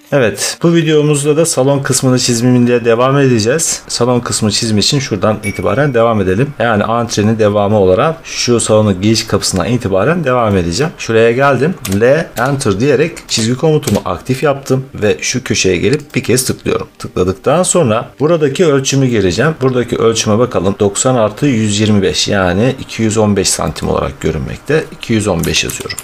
Evet, bu videomuzda da salon kısmını çizimine devam edeceğiz. Salon kısmı çizimi için şuradan itibaren devam edelim. Yani antrenin devamı olarak şu salonun giriş kapısından itibaren devam edeceğim. Şuraya geldim. L Enter diyerek çizgi komutumu aktif yaptım ve şu köşeye gelip bir kez tıklıyorum. Tıkladıktan sonra buradaki ölçümü gireceğim. Buradaki ölçüme bakalım. 90 artı 125 yani 215 santim olarak görünmekte. 215 yazıyorum.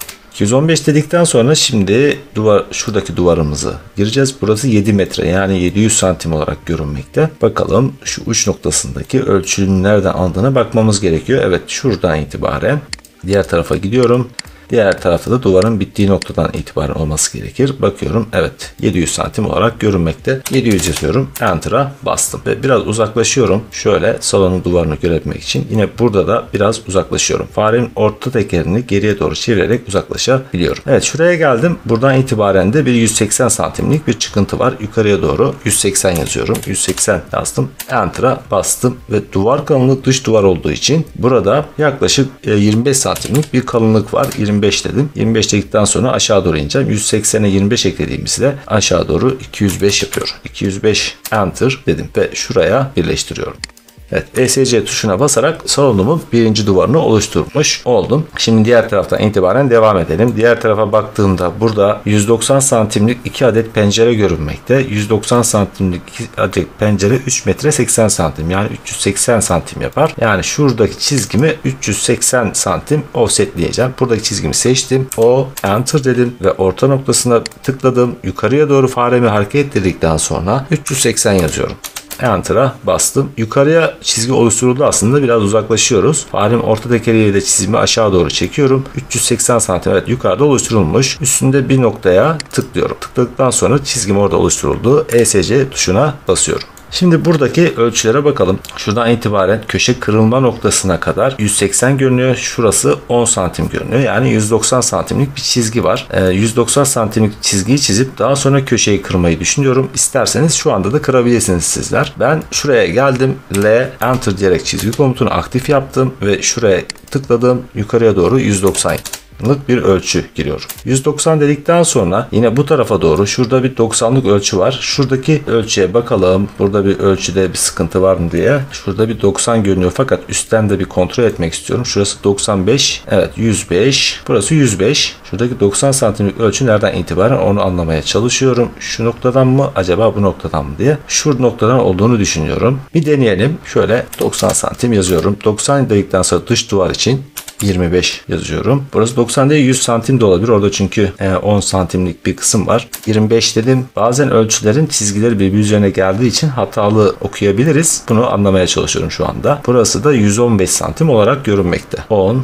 215 dedikten sonra şimdi şuradaki duvarımızı gireceğiz. Burası 7 metre yani 700 santim olarak görünmekte. Bakalım şu uç noktasındaki ölçünün nereden aldığına bakmamız gerekiyor. Evet, şuradan itibaren diğer tarafa gidiyorum. Diğer tarafta da duvarın bittiği noktadan itibaren olması gerekir. Bakıyorum, evet 700 santim olarak görünmekte. 700 yazıyorum. Enter'a bastım. Ve biraz uzaklaşıyorum. Şöyle salonun duvarını görebilmek için. Yine burada da biraz uzaklaşıyorum. Farenin orta tekerini geriye doğru çevirerek uzaklaşabiliyorum. Evet, şuraya geldim. Buradan itibaren de bir 180 santimlik bir çıkıntı var. Yukarıya doğru 180 yazıyorum. 180 yazdım. Enter'a bastım. Ve duvar kalınlığı dış duvar olduğu için burada yaklaşık 25 santimlik bir kalınlık var. 25 dedim. 25 dedikten sonra aşağı doğru ineceğim. 180'e 25 eklediğimizde aşağı doğru 205 yapıyor. 205 Enter dedim ve şuraya birleştiriyorum. Evet, ESC tuşuna basarak salonumun birinci duvarını oluşturmuş oldum. Şimdi diğer taraftan itibaren devam edelim. Diğer tarafa baktığımda burada 190 santimlik 2 adet pencere görünmekte. 190 santimlik 2 adet pencere 3 metre 80 santim yani 380 santim yapar. Yani şuradaki çizgimi 380 santim offsetleyeceğim. Buradaki çizgimi seçtim. O Enter dedim ve orta noktasına tıkladım. Yukarıya doğru faremi hareket ettirdikten sonra 380 yazıyorum. Enter'a bastım. Yukarıya çizgi oluşturuldu, aslında biraz uzaklaşıyoruz. Farem orta tekeriyle de çizimi aşağı doğru çekiyorum. 380 santim evet yukarıda oluşturulmuş. Üstünde bir noktaya tıklıyorum. Tıkladıktan sonra çizgim orada oluşturuldu. ESC tuşuna basıyorum. Şimdi buradaki ölçülere bakalım. Şuradan itibaren köşe kırılma noktasına kadar 180 görünüyor. Şurası 10 santim görünüyor. Yani 190 santimlik bir çizgi var. 190 santimlik çizgiyi çizip daha sonra köşeyi kırmayı düşünüyorum. İsterseniz şu anda da kırabilirsiniz sizler. Ben şuraya geldim. L Enter diyerek çizgi komutunu aktif yaptım ve şuraya tıkladım. Yukarıya doğru 190 bir ölçü giriyorum. 190 dedikten sonra yine bu tarafa doğru şurada bir 90'lık ölçü var. Şuradaki ölçüye bakalım. Burada bir ölçüde bir sıkıntı var mı diye. Şurada bir 90 görünüyor fakat üstten de bir kontrol etmek istiyorum. Şurası 95. Evet 105. Burası 105. Şuradaki 90 santimlik ölçü nereden itibaren onu anlamaya çalışıyorum. Şu noktadan mı acaba bu noktadan mı diye. Şu noktadan olduğunu düşünüyorum. Bir deneyelim. Şöyle 90 santim yazıyorum. 90 dedikten sonra dış duvar için 25 yazıyorum. Burası 90 değil 100 santim de olabilir. Orada çünkü 10 santimlik bir kısım var. 25 dedim. Bazen ölçülerin çizgileri birbiri üzerine geldiği için hatalı okuyabiliriz. Bunu anlamaya çalışıyorum şu anda. Burası da 115 santim olarak görünmekte.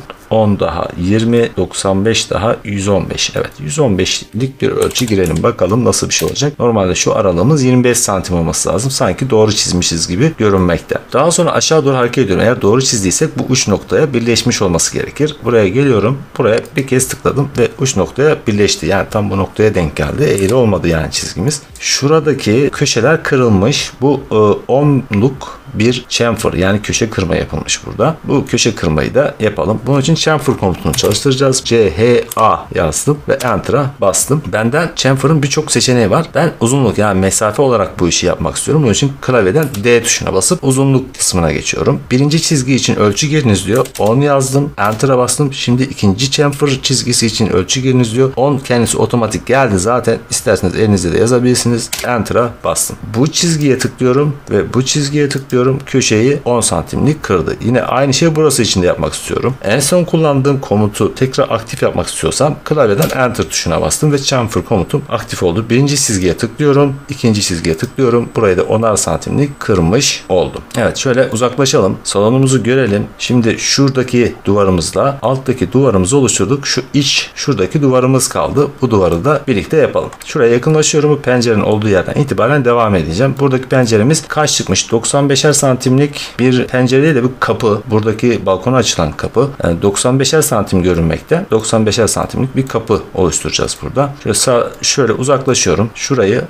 10 daha 20, 95 daha 115. Evet 115'lik bir ölçü girelim. Bakalım nasıl bir şey olacak. Normalde şu aralığımız 25 santim olması lazım. Sanki doğru çizmişiz gibi görünmekte. Daha sonra aşağı doğru hareket ediyorum. Eğer doğru çizdiysek bu uç noktaya birleşmiş olması gerekir. Buraya geliyorum. Buraya bir kez tıkladım ve uç noktaya birleşti. Yani tam bu noktaya denk geldi. Eğri olmadı yani çizgimiz. Şuradaki köşeler kırılmış. Bu 10'luk bir chamfer yani köşe kırma yapılmış burada. Bu köşe kırmayı da yapalım. Bunun için chamfer komutunu çalıştıracağız. CHA yazdım ve Enter'a bastım. Benden chamfer'ın birçok seçeneği var. Ben uzunluk yani mesafe olarak bu işi yapmak istiyorum. Bunun için klavyeden D tuşuna basıp uzunluk kısmına geçiyorum. Birinci çizgi için ölçü giriniz diyor. 10 yazdım. Enter'a bastım. Şimdi ikinci chamfer çizgisi için ölçü giriniz diyor. 10 kendisi otomatik geldi zaten. İsterseniz elinizde de yazabilirsiniz. Enter'a bastım. Bu çizgiye tıklıyorum ve bu çizgiye tıklıyorum. Köşeyi 10 santimlik kırdı. Yine aynı şey burası için de yapmak istiyorum. En son kullandığım komutu tekrar aktif yapmak istiyorsam klavyeden Enter tuşuna bastım ve chamfer komutum aktif oldu. Birinci çizgiye tıklıyorum. İkinci çizgiye tıklıyorum. Burayı da 10'ar santimlik kırmış oldum. Evet şöyle uzaklaşalım. Salonumuzu görelim. Şimdi şuradaki duvarımızla alttaki duvarımızı oluşturduk. Şu iç şuradaki duvarımız kaldı. Bu duvarı da birlikte yapalım. Şuraya yakınlaşıyorum. Bu pencerenin olduğu yerden itibaren devam edeceğim. Buradaki penceremiz kaç çıkmış? 95'er 95'er santimlik bir pencere değil de bir kapı. Buradaki balkona açılan kapı. Yani 95'er santim görünmekte. 95'er santimlik bir kapı oluşturacağız burada. Şöyle uzaklaşıyorum. Şurayı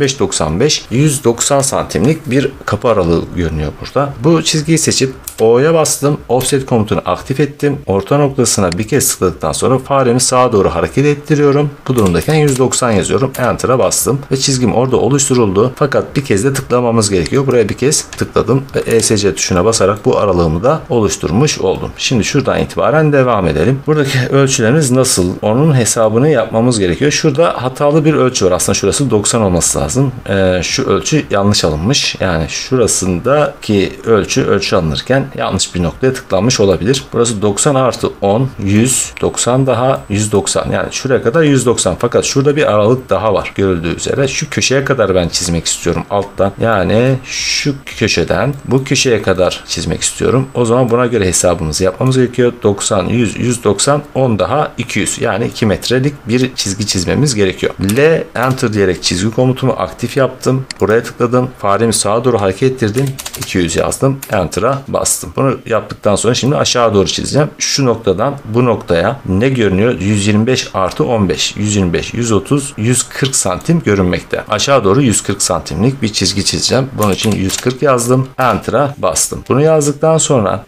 95-95 190 santimlik bir kapı aralığı görünüyor burada. Bu çizgiyi seçip O'ya bastım. Offset komutunu aktif ettim. Orta noktasına bir kez tıkladıktan sonra faremi sağa doğru hareket ettiriyorum. Bu durumdayken 190 yazıyorum. Enter'a bastım ve çizgim orada oluşturuldu. Fakat bir kez de tıklamamız gerekiyor. Buraya bir kez tıkladım ve ESC tuşuna basarak bu aralığımı da oluşturmuş oldum. Şimdi şuradan itibaren devam edelim. Buradaki ölçülerimiz nasıl? Onun hesabını yapmamız gerekiyor. Şurada hatalı bir ölçü var. Aslında şurası 90 olması lazım. Şu ölçü yanlış alınmış. Yani şurasındaki ölçü alınırken yanlış bir noktaya tıklanmış olabilir. Burası 90 artı 10, 100, 90 daha 190. Yani şuraya kadar 190. Fakat şurada bir aralık daha var görüldüğü üzere. Şu köşeye kadar ben çizmek istiyorum alttan. Yani şu köşeden bu köşeye kadar çizmek istiyorum. O zaman buna göre hesabımızı yapmamız gerekiyor. 90, 100, 190, 10 daha 200. Yani 2 metrelik bir çizgi çizmemiz gerekiyor. L Enter diyerek çizgi komutumu aktif yaptım. Buraya tıkladım. Faremi sağa doğru hareket ettirdim. 200 yazdım. Enter'a bastım. Bunu yaptıktan sonra şimdi aşağı doğru çizeceğim. Şu noktadan bu noktaya ne görünüyor? 125 artı 15. 125, 130, 140 santim görünmekte. Aşağı doğru 140 santimlik bir çizgi çizeceğim. Bunun için 140 yazdım. Enter'a bastım. Bunu yazdıktan sonra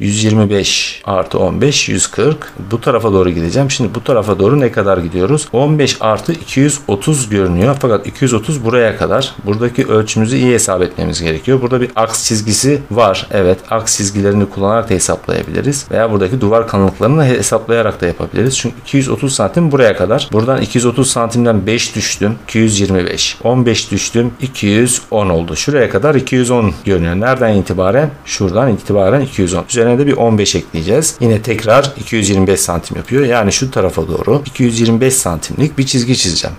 125 artı 15, 140. Bu tarafa doğru gideceğim. Şimdi bu tarafa doğru ne kadar gidiyoruz? 15 artı 230 görünüyor. Fakat 230 buraya kadar. Buradaki ölçümüzü iyi hesap etmemiz gerekiyor. Burada bir aks çizgisi var. Evet, aks çizgilerini kullanarak da hesaplayabiliriz. Veya buradaki duvar kalınlıklarını hesaplayarak da yapabiliriz. Çünkü 230 santim buraya kadar. Buradan 230 santimden 5 düştüm. 225. 15 düştüm. 210 oldu. Şuraya kadar 210 görünüyor. Nereden itibaren? Şuradan itibaren 210. Üzerine de bir 15 ekleyeceğiz. Yine tekrar 225 santim yapıyor. Yani şu tarafa doğru 225 santimlik bir çizgi çizeceğim.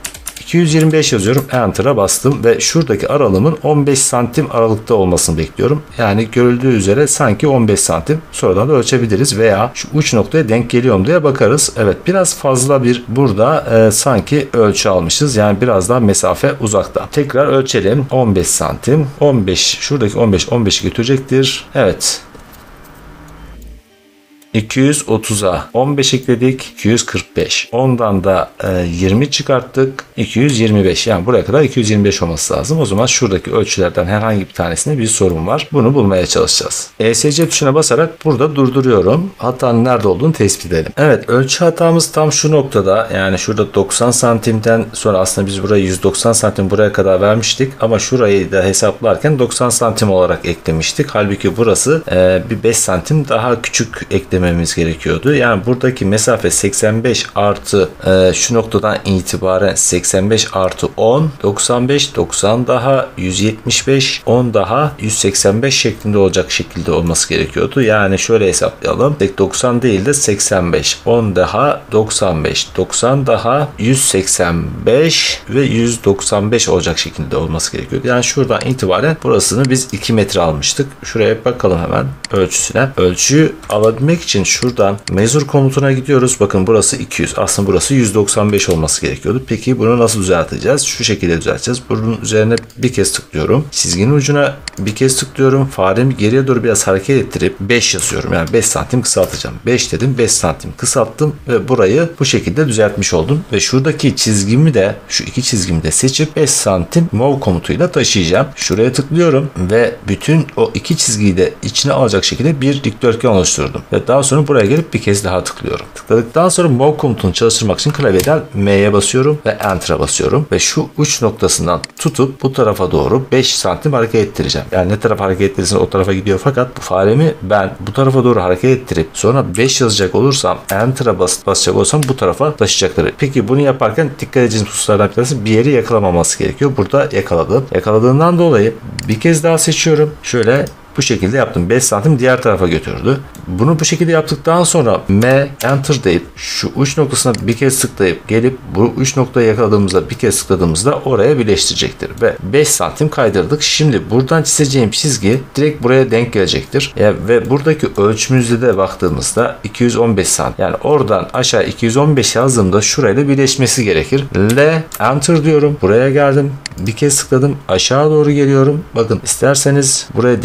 225 yazıyorum. Enter'a bastım ve şuradaki aralığımın 15 santim aralıkta olmasını bekliyorum. Yani görüldüğü üzere sanki 15 santim. Sonradan da ölçebiliriz veya şu uç noktaya denk geliyor mu diye bakarız. Evet, biraz fazla bir burada sanki ölçü almışız. Yani biraz daha mesafe uzakta. Tekrar ölçelim. 15 santim. 15. Şuradaki 15'i götürecektir. Evet. 230'a 15 ekledik. 245. Ondan da 20 çıkarttık. 225. Yani buraya kadar 225 olması lazım. O zaman şuradaki ölçülerden herhangi bir tanesinde bir sorun var. Bunu bulmaya çalışacağız. ESC tuşuna basarak burada durduruyorum. Hatanın nerede olduğunu tespit edelim. Evet, ölçü hatamız tam şu noktada. Yani şurada 90 santimden sonra aslında biz burayı 190 santim buraya kadar vermiştik. Ama şurayı da hesaplarken 90 santim olarak eklemiştik. Halbuki burası bir 5 santim daha küçük eklememiz gerekiyordu. Yani buradaki mesafe 85 artı şu noktadan itibaren 85 artı 10, 95, 90 daha 175, 10 daha 185 şeklinde olacak şekilde olması gerekiyordu. Yani şöyle hesaplayalım. 90 değil de 85, 10 daha 95, 90 daha 185 ve 195 olacak şekilde olması gerekiyordu. Yani şuradan itibaren burasını biz 2 metre almıştık. Şuraya bakalım hemen ölçüsüne. Ölçüyü alabilmek için şuradan measure komutuna gidiyoruz. Bakın burası 200. Aslında burası 195 olması gerekiyordu. Peki bunu nasıl düzelteceğiz? Şu şekilde düzelteceğiz. Bunun üzerine bir kez tıklıyorum. Çizginin ucuna bir kez tıklıyorum. Faremi geriye doğru biraz hareket ettirip 5 yazıyorum. Yani 5 santim kısaltacağım. 5 dedim. 5 santim kısalttım ve burayı bu şekilde düzeltmiş oldum. Ve şuradaki çizgimi de şu iki çizgimi de seçip 5 santim move komutuyla taşıyacağım. Şuraya tıklıyorum ve bütün o iki çizgiyi de içine alacak şekilde bir dikdörtgen oluşturdum. Ve daha sonra buraya gelip bir kez daha tıklıyorum. Tıkladıktan sonra move komutunu çalıştırmak için klavyeden M'ye basıyorum ve Enter'a basıyorum. Ve şu uç noktasından tutup bu tarafa doğru 5 santim hareket ettireceğim. Yani ne tarafa hareket ettirirsen o tarafa gidiyor, fakat bu faremi ben bu tarafa doğru hareket ettirip sonra 5 yazacak olursam, Enter'a basacak olursam bu tarafa taşıyacakları. Peki bunu yaparken dikkat edeceğiniz hususlardan bir tanesi, bir yeri yakalamaması gerekiyor. Burada yakaladım. Yakaladığından dolayı bir kez daha seçiyorum. Şöyle bu şekilde yaptım. 5 santim diğer tarafa götürdü. Bunu bu şekilde yaptıktan sonra M Enter deyip şu uç noktasına bir kez tıklayıp gelip bu uç noktayı yakaladığımızda bir kez tıkladığımızda oraya birleştirecektir. Ve 5 santim kaydırdık. Şimdi buradan çizeceğim çizgi direkt buraya denk gelecektir. Ve buradaki ölçümüzde de baktığımızda 215 santim. Yani oradan aşağı 215 yazdığımda şurayla birleşmesi gerekir. L Enter diyorum. Buraya geldim. Bir kez tıkladım. Aşağı doğru geliyorum. Bakın, isterseniz buraya direkt tıklayabilirsiniz.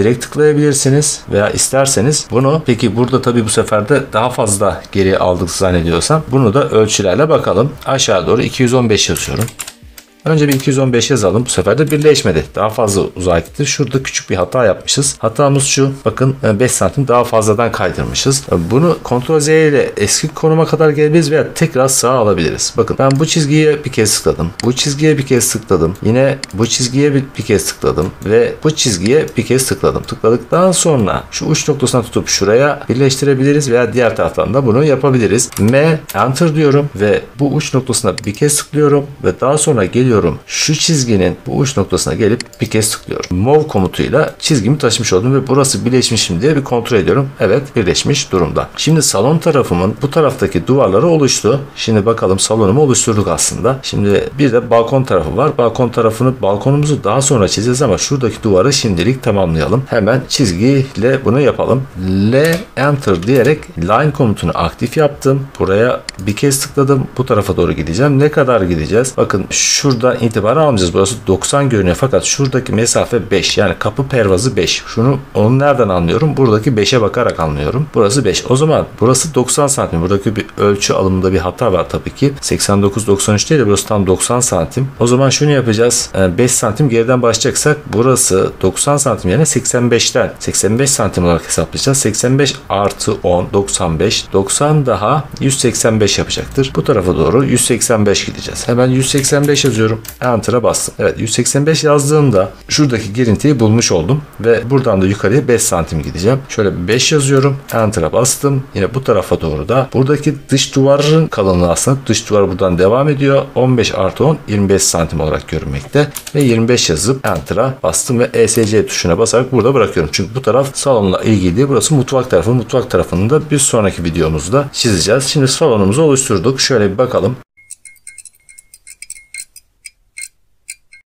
sıralayabilirsiniz veya isterseniz bunu, peki burada tabii bu sefer de daha fazla geri aldık zannediyorsam bunu da ölçülerle bakalım. Aşağı doğru 215 yazıyorum. Önce bir 215 yazalım. Bu sefer de birleşmedi. Daha fazla uzağa gitti. Şurada küçük bir hata yapmışız. Hatamız şu. Bakın 5 santim daha fazladan kaydırmışız. Bunu Ctrl Z ile eski konuma kadar gelebiliriz veya tekrar sağa alabiliriz. Bakın ben bu çizgiye bir kez tıkladım. Bu çizgiye bir kez tıkladım. Yine bu çizgiye bir kez tıkladım. Ve bu çizgiye bir kez tıkladım. Tıkladıktan sonra şu uç noktasına tutup şuraya birleştirebiliriz veya diğer taraftan da bunu yapabiliriz. M Enter diyorum ve bu uç noktasına bir kez tıklıyorum ve daha sonra geliyorum. Şu çizginin bu uç noktasına gelip bir kez tıklıyorum. Move komutuyla çizgimi taşımış oldum ve burası birleşmiş mi diye bir kontrol ediyorum. Evet, birleşmiş durumda. Şimdi salon tarafımın bu taraftaki duvarları oluştu. Şimdi bakalım, salonumu oluşturduk aslında. Şimdi bir de balkon tarafı var. Balkonumuzu daha sonra çizeceğiz ama şuradaki duvarı şimdilik tamamlayalım. Hemen çizgiyle bunu yapalım. L Enter diyerek line komutunu aktif yaptım. Buraya bir kez tıkladım. Bu tarafa doğru gideceğim. Ne kadar gideceğiz? Bakın şurada itibaren almayacağız. Burası 90 görünüyor fakat şuradaki mesafe 5. Yani kapı pervazı 5. Onu nereden anlıyorum? Buradaki 5'e bakarak anlıyorum. Burası 5. O zaman burası 90 santim. Buradaki bir ölçü alımında bir hata var tabii ki. 89-93 değil de burası tam 90 santim. O zaman şunu yapacağız. 5 santim geriden başlayacaksak burası 90 santim yerine 85'ten 85 santim olarak hesaplayacağız. 85 artı 10 95. 90 daha 185 yapacaktır. Bu tarafa doğru 185 gideceğiz. Hemen 185 yazıyorum. Enter'a bastım. Evet, 185 yazdığımda şuradaki girintiyi bulmuş oldum ve buradan da yukarıya 5 santim gideceğim. Şöyle 5 yazıyorum. Enter'a bastım. Yine bu tarafa doğru da buradaki dış duvarın kalınlığı, aslında dış duvar buradan devam ediyor. 15 artı 10 25 santim olarak görünmekte ve 25 yazıp Enter'a bastım ve ESC tuşuna basarak burada bırakıyorum. Çünkü bu taraf salonla ilgili değil. Burası mutfak tarafı. Mutfak tarafını da bir sonraki videomuzda çizeceğiz. Şimdi salonumuzu oluşturduk. Şöyle bir bakalım.